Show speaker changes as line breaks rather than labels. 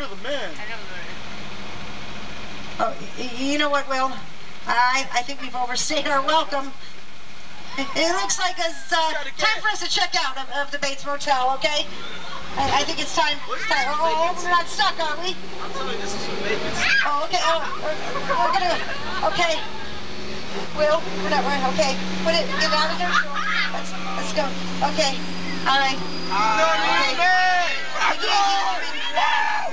the man.
Oh, you know what, Will? I think we've overstayed our welcome. It looks like it's time for us to check out of the Bates Motel, okay? I think it's time. Oh, we're not stuck, are we?
I'm telling you, this is for maintenance.
Oh, okay. Oh, we're gonna. Okay. Will, we're not. Okay. Put it. Get out of there. Let's go. Okay. All right. Okay. Take it easy, woman.